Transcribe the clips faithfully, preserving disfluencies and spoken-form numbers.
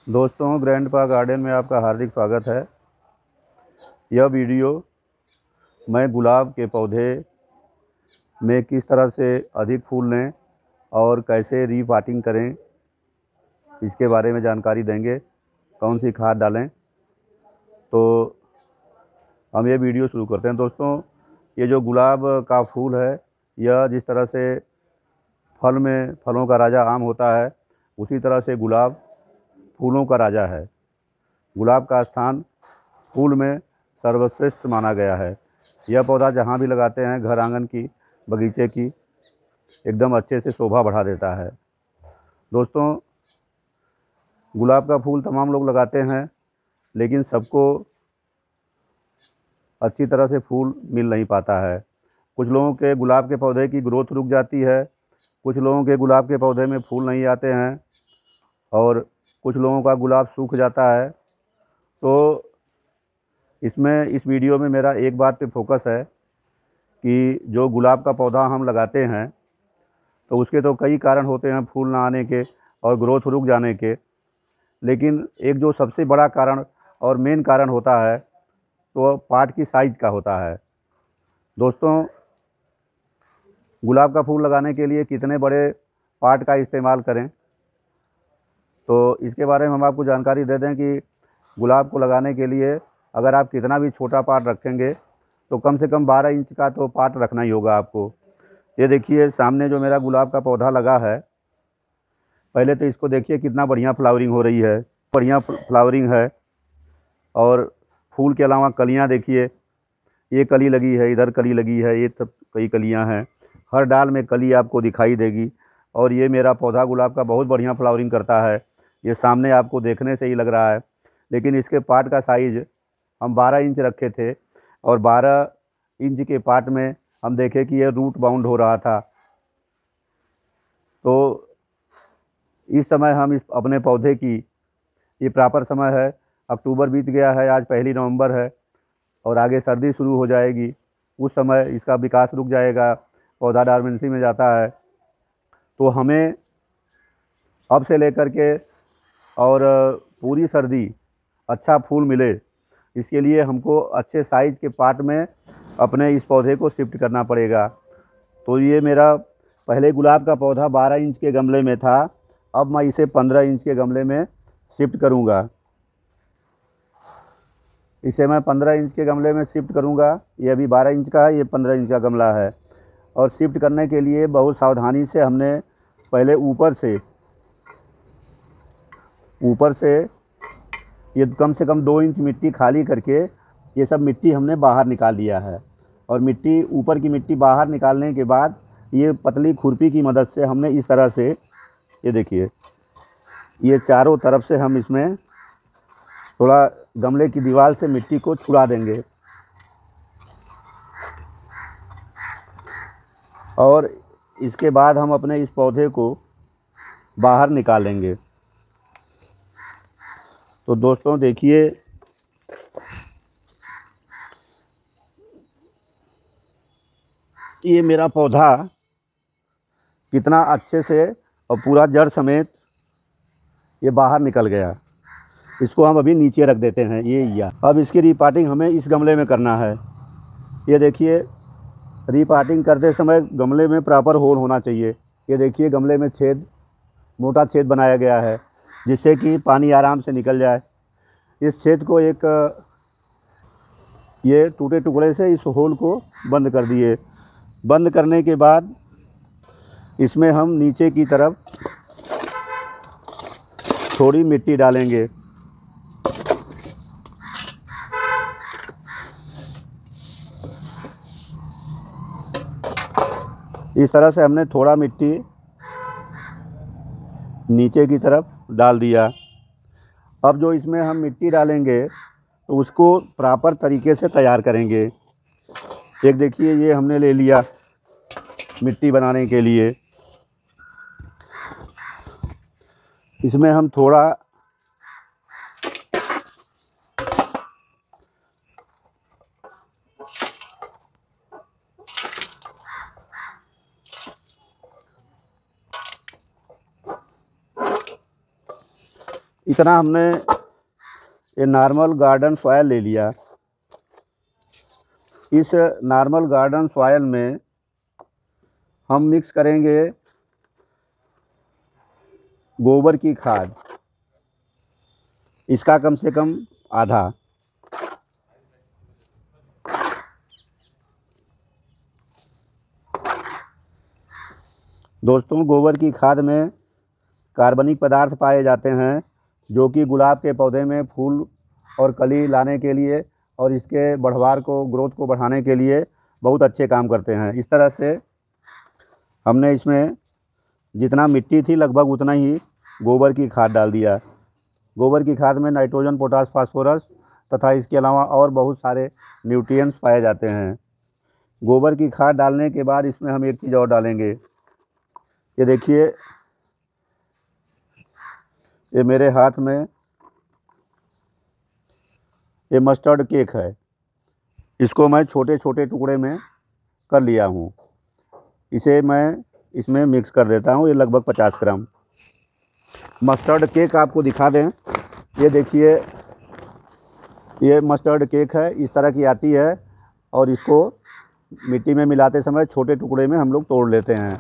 दोस्तों, grandpa garden में आपका हार्दिक स्वागत है। यह वीडियो मैं गुलाब के पौधे में किस तरह से अधिक फूल लें और कैसे रीपॉटिंग करें, इसके बारे में जानकारी देंगे। कौन सी खाद डालें, तो हम ये वीडियो शुरू करते हैं। दोस्तों, ये जो गुलाब का फूल है, यह जिस तरह से फल में फलों का राजा आम होता है, उसी तरह से गुलाब फूलों का राजा है। गुलाब का स्थान फूल में सर्वश्रेष्ठ माना गया है। यह पौधा जहाँ भी लगाते हैं, घर आंगन की, बगीचे की, एकदम अच्छे से शोभा बढ़ा देता है। दोस्तों, गुलाब का फूल तमाम लोग लगाते हैं, लेकिन सबको अच्छी तरह से फूल मिल नहीं पाता है। कुछ लोगों के गुलाब के पौधे की ग्रोथ रुक जाती है, कुछ लोगों के गुलाब के पौधे में फूल नहीं आते हैं, और कुछ लोगों का गुलाब सूख जाता है। तो इसमें इस वीडियो में मेरा एक बात पे फोकस है कि जो गुलाब का पौधा हम लगाते हैं, तो उसके तो कई कारण होते हैं फूल ना आने के और ग्रोथ रुक जाने के, लेकिन एक जो सबसे बड़ा कारण और मेन कारण होता है, तो पार्ट की साइज़ का होता है। दोस्तों, गुलाब का फूल लगाने के लिए कितने बड़े पार्ट का इस्तेमाल करें, तो इसके बारे में हम आपको जानकारी दे दें कि गुलाब को लगाने के लिए अगर आप कितना भी छोटा पार्ट रखेंगे, तो कम से कम बारह इंच का तो पार्ट रखना ही होगा आपको। ये देखिए, सामने जो मेरा गुलाब का पौधा लगा है, पहले तो इसको देखिए कितना बढ़िया फ्लावरिंग हो रही है, बढ़िया फ्लावरिंग है। और फूल के अलावा कलियां देखिए, ये कली लगी है, इधर कली लगी है, ये सब कई कलियां हैं। हर डाल में कली आपको दिखाई देगी। और ये मेरा पौधा गुलाब का बहुत बढ़िया फ्लावरिंग करता है। ये सामने आपको देखने से ही लग रहा है, लेकिन इसके पार्ट का साइज़ हम बारह इंच रखे थे, और बारह इंच के पार्ट में हम देखे कि ये रूट बाउंड हो रहा था। तो इस समय हम इस अपने पौधे की, ये प्रॉपर समय है, अक्टूबर बीत गया है, आज पहली नवंबर है, और आगे सर्दी शुरू हो जाएगी। उस समय इसका विकास रुक जाएगा, पौधा डॉर्मेंसी में जाता है। तो हमें अब से लेकर के और पूरी सर्दी अच्छा फूल मिले, इसके लिए हमको अच्छे साइज़ के पार्ट में अपने इस पौधे को शिफ्ट करना पड़ेगा। तो ये मेरा पहले गुलाब का पौधा बारह इंच के गमले में था, अब मैं इसे पंद्रह इंच के गमले में शिफ्ट करूँगा। इसे मैं पंद्रह इंच के गमले में शिफ्ट करूँगा। ये अभी बारह इंच का है, ये पंद्रह इंच का गमला है। और शिफ्ट करने के लिए बहुत सावधानी से हमने पहले ऊपर से ऊपर से ये कम से कम दो इंच मिट्टी खाली करके ये सब मिट्टी हमने बाहर निकाल दिया है। और मिट्टी, ऊपर की मिट्टी बाहर निकालने के बाद ये पतली खुरपी की मदद से हमने इस तरह से, ये देखिए, ये चारों तरफ से हम इसमें थोड़ा गमले की दीवार से मिट्टी को छुड़ा देंगे, और इसके बाद हम अपने इस पौधे को बाहर निकालेंगे। तो दोस्तों देखिए, ये मेरा पौधा कितना अच्छे से और पूरा जड़ समेत ये बाहर निकल गया। इसको हम अभी नीचे रख देते हैं, ये या अब इसकी रीपॉटिंग हमें इस गमले में करना है। ये देखिए, रीपॉटिंग करते समय गमले में प्रॉपर होल होना चाहिए। ये देखिए, गमले में छेद, मोटा छेद बनाया गया है, जिससे कि पानी आराम से निकल जाए। इस छेद को एक ये टूटे टुकड़े से इस होल को बंद कर दिए। बंद करने के बाद इसमें हम नीचे की तरफ थोड़ी मिट्टी डालेंगे। इस तरह से हमने थोड़ा मिट्टी नीचे की तरफ डाल दिया। अब जो इसमें हम मिट्टी डालेंगे, तो उसको प्रॉपर तरीके से तैयार करेंगे। एक देखिए, ये हमने ले लिया मिट्टी बनाने के लिए। इसमें हम थोड़ा इतना हमने ये नॉर्मल गार्डन सॉइल ले लिया। इस नॉर्मल गार्डन सॉइल में हम मिक्स करेंगे गोबर की खाद, इसका कम से कम आधा। दोस्तों, गोबर की खाद में कार्बनिक पदार्थ पाए जाते हैं जो कि गुलाब के पौधे में फूल और कली लाने के लिए और इसके बढ़वार को, ग्रोथ को बढ़ाने के लिए बहुत अच्छे काम करते हैं। इस तरह से हमने इसमें जितना मिट्टी थी लगभग उतना ही गोबर की खाद डाल दिया। गोबर की खाद में नाइट्रोजन, पोटास, फास्फोरस तथा इसके अलावा और बहुत सारे न्यूट्रिएंट्स पाए जाते हैं। गोबर की खाद डालने के बाद इसमें हम एक चीज़ और डालेंगे। ये देखिए, ये मेरे हाथ में ये मस्टर्ड केक है। इसको मैं छोटे छोटे टुकड़े में कर लिया हूँ। इसे मैं इसमें मिक्स कर देता हूँ। ये लगभग पचास ग्राम मस्टर्ड केक आपको दिखा दें। ये देखिए, ये मस्टर्ड केक है, इस तरह की आती है और इसको मिट्टी में मिलाते समय छोटे टुकड़े में हम लोग तोड़ लेते हैं।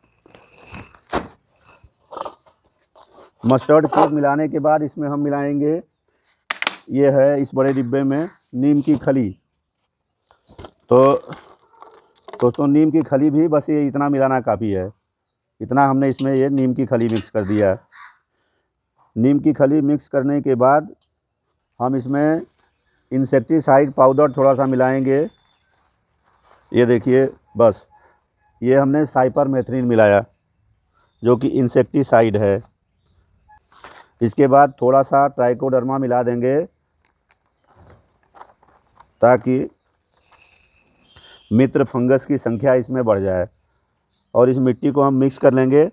मस्टर्ड केक मिलाने के बाद इसमें हम मिलाएंगे, ये है इस बड़े डिब्बे में नीम की खली। तो दोस्तों, नीम की खली भी बस ये इतना मिलाना काफ़ी है। इतना हमने इसमें ये नीम की खली मिक्स कर दिया। नीम की खली मिक्स करने के बाद हम इसमें इंसेक्टिसाइड पाउडर थोड़ा सा मिलाएंगे। ये देखिए, बस ये हमने साइपरमेथ्रिन मिलाया जो कि इंसेक्टिसाइड है। इसके बाद थोड़ा सा ट्राइकोडर्मा मिला देंगे ताकि मित्र फंगस की संख्या इसमें बढ़ जाए। और इस मिट्टी को हम मिक्स कर लेंगे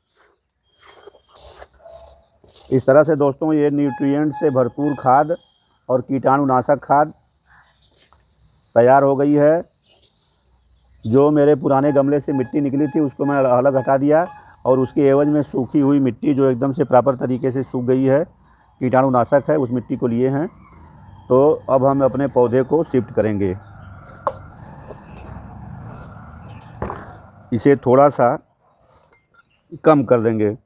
इस तरह से। दोस्तों, ये न्यूट्रिएंट से भरपूर खाद और कीटाणुनाशक खाद तैयार हो गई है। जो मेरे पुराने गमले से मिट्टी निकली थी उसको मैं अलग हटा दिया और उसके एवज में सूखी हुई मिट्टी जो एकदम से प्रॉपर तरीके से सूख गई है, कीटाणुनाशक है, उस मिट्टी को लिए हैं। तो अब हम अपने पौधे को शिफ्ट करेंगे। इसे थोड़ा सा कम कर देंगे।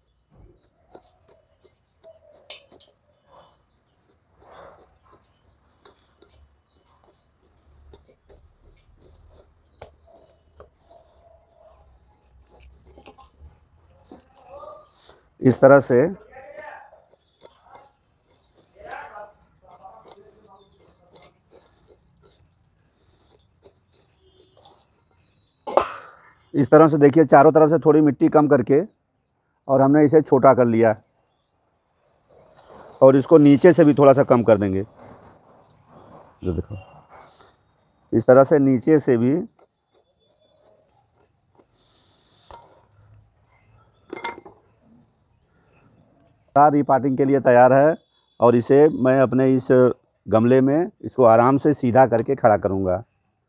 इस तरह से इस तरह से देखिए, चारों तरफ से थोड़ी मिट्टी कम करके और हमने इसे छोटा कर लिया और इसको नीचे से भी थोड़ा सा कम कर देंगे। जो देखो, इस तरह से नीचे से भी रीपाटिंग के लिए तैयार है। और इसे मैं अपने इस गमले में इसको आराम से सीधा करके खड़ा करूँगा।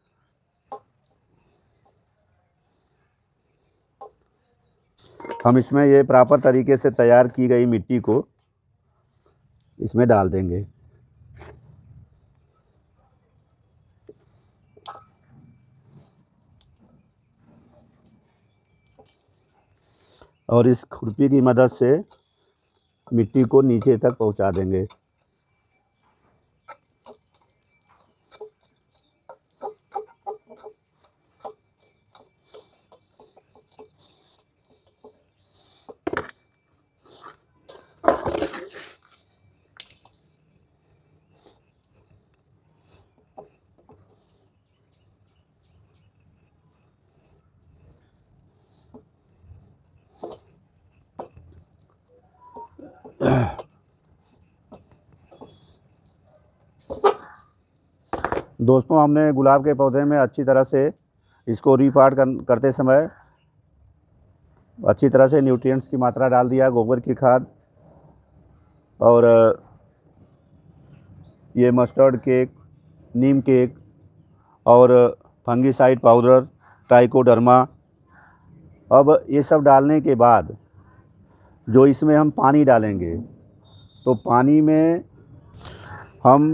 हम इसमें ये प्रॉपर तरीके से तैयार की गई मिट्टी को इसमें डाल देंगे। और इस खुरपी की मदद से मिट्टी को नीचे तक पहुंचा देंगे। दोस्तों, हमने गुलाब के पौधे में अच्छी तरह से इसको रीपार्ट कर, करते समय अच्छी तरह से न्यूट्रिएंट्स की मात्रा डाल दिया, गोबर की खाद और ये मस्टर्ड केक, नीम केक और फंगीसाइड पाउडर, ट्राइकोडर्मा। अब ये सब डालने के बाद जो इसमें हम पानी डालेंगे तो पानी में हम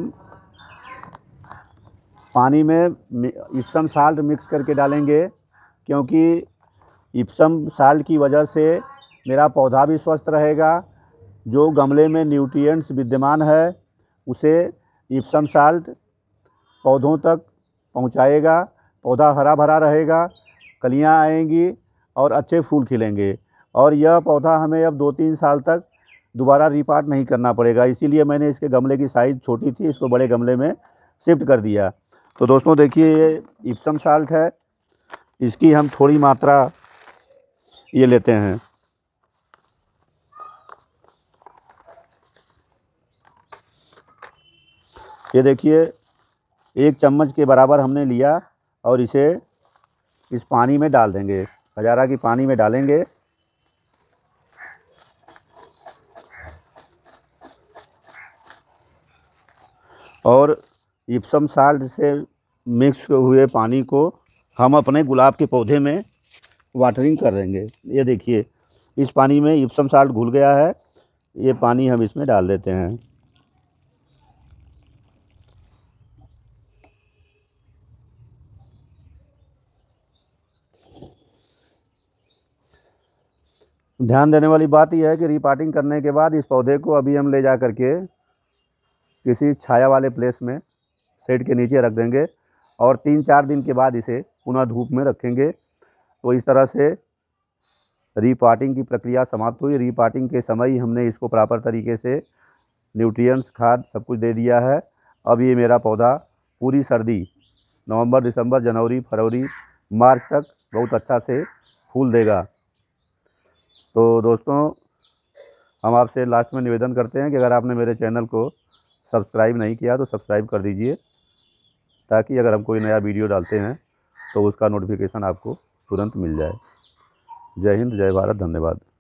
पानी में इप्सम साल्ट मिक्स करके डालेंगे, क्योंकि इप्सम साल्ट की वजह से मेरा पौधा भी स्वस्थ रहेगा। जो गमले में न्यूट्रिएंट्स विद्यमान है उसे इप्सम साल्ट पौधों तक पहुंचाएगा। पौधा हरा भरा रहेगा, कलियां आएंगी और अच्छे फूल खिलेंगे। और यह पौधा हमें अब दो तीन साल तक दोबारा रिपार्ट नहीं करना पड़ेगा। इसीलिए मैंने इसके गमले की साइज़ छोटी थी, इसको बड़े गमले में शिफ्ट कर दिया। तो दोस्तों देखिए, ये इप्सम साल्ट है, इसकी हम थोड़ी मात्रा ये लेते हैं। ये देखिए, एक चम्मच के बराबर हमने लिया और इसे इस पानी में डाल देंगे। खजारा की पानी में डालेंगे और इप्सम साल्ट से मिक्स हुए पानी को हम अपने गुलाब के पौधे में वाटरिंग कर देंगे। ये देखिए, इस पानी में इप्सम साल्ट घुल गया है, ये पानी हम इसमें डाल देते हैं। ध्यान देने वाली बात यह है कि रीपाटिंग करने के बाद इस पौधे को अभी हम ले जा कर के किसी छाया वाले प्लेस में शेड के नीचे रख देंगे और तीन चार दिन के बाद इसे पुनः धूप में रखेंगे। तो इस तरह से रीपाटिंग की प्रक्रिया समाप्त हुई। रीपाटिंग के समय ही हमने इसको प्रॉपर तरीके से न्यूट्रिएंट्स, खाद सब कुछ दे दिया है। अब ये मेरा पौधा पूरी सर्दी नवंबर, दिसंबर, जनवरी, फरवरी, मार्च तक बहुत अच्छा से फूल देगा। तो दोस्तों, हम आपसे लास्ट में निवेदन करते हैं कि अगर आपने मेरे चैनल को सब्सक्राइब नहीं किया तो सब्सक्राइब कर दीजिए, ताकि अगर हम कोई नया वीडियो डालते हैं तो उसका नोटिफिकेशन आपको तुरंत मिल जाए। जय हिंद, जय भारत, धन्यवाद।